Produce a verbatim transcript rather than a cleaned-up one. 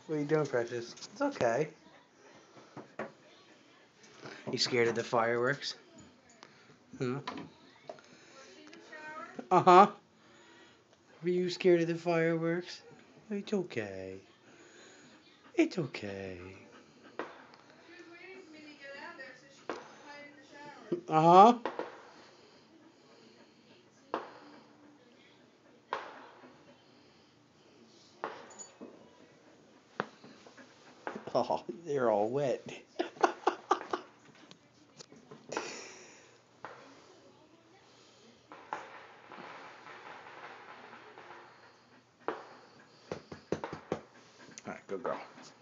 What are you doing, Precious? It's okay. You scared of the fireworks? Huh? Uh huh. Were you scared of the fireworks? It's okay. It's okay. Uh huh. Oh, they're all wet. All right, good girl.